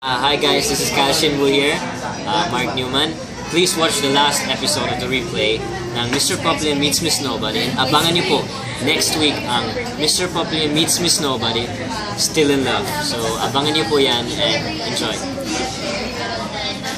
Hi guys, this is Calcium here, Mark Neumann. Please watch the last episode of the replay ng Mr. Popular Meets Miss Nobody. Abangan niyo po next week ang Mr. Popular Meets Miss Nobody, Still in Love. So abangan niyo po yan and enjoy.